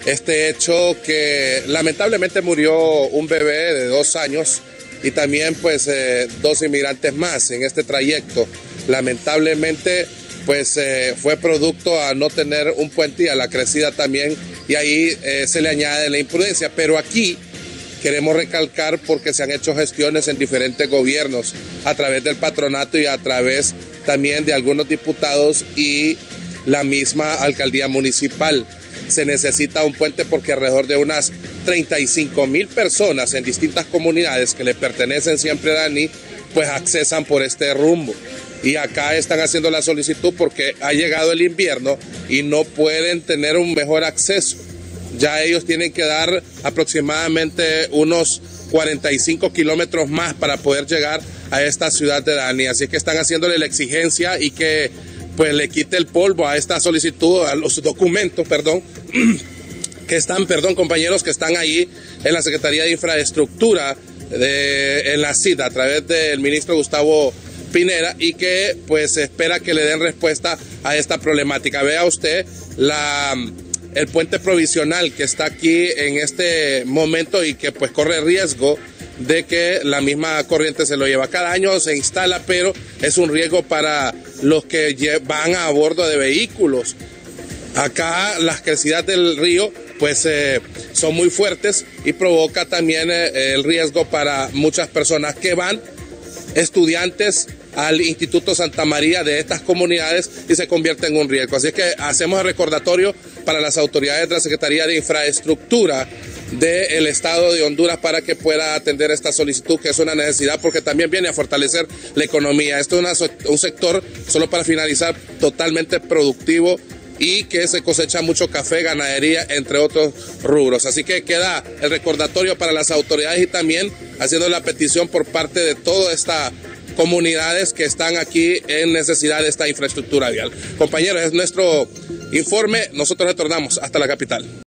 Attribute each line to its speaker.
Speaker 1: este hecho que lamentablemente murió un bebé de 2 años y también pues 2 inmigrantes más en este trayecto. Lamentablemente pues fue producto a no tener un puente y a la crecida también, y ahí se le añade la imprudencia. Pero aquí queremos recalcar porque se han hecho gestiones en diferentes gobiernos a través del patronato y a través también de algunos diputados y la misma alcaldía municipal. Se necesita un puente porque alrededor de unas 35,000 personas en distintas comunidades que le pertenecen siempre a Dani, pues accesan por este rumbo. Y acá están haciendo la solicitud porque ha llegado el invierno y no pueden tener un mejor acceso. Ya ellos tienen que dar aproximadamente unos 45 kilómetros más para poder llegar a esta ciudad de Dani. Así que están haciéndole la exigencia y que pues le quite el polvo a esta solicitud, a los documentos, compañeros, que están ahí en la Secretaría de Infraestructura en la CID a través del ministro Gustavo Pinera, y que pues se espera que le den respuesta a esta problemática. Vea usted el puente provisional que está aquí en este momento y que pues corre riesgo de que la misma corriente se lo lleva. Cada año se instala, pero es un riesgo para los que van a bordo de vehículos. Acá las crecidas del río pues son muy fuertes y provoca también el riesgo para muchas personas que van, estudiantes, al Instituto Santa María de estas comunidades, y se convierte en un riesgo. Así que hacemos el recordatorio para las autoridades de la Secretaría de Infraestructura del Estado de Honduras para que pueda atender esta solicitud, que es una necesidad porque también viene a fortalecer la economía. Esto es un sector, solo para finalizar, totalmente productivo y que se cosecha mucho café, ganadería, entre otros rubros. Así que queda el recordatorio para las autoridades y también haciendo la petición por parte de toda esta comunidades que están aquí en necesidad de esta infraestructura vial. Compañeros, es nuestro informe. Nosotros retornamos hasta la capital.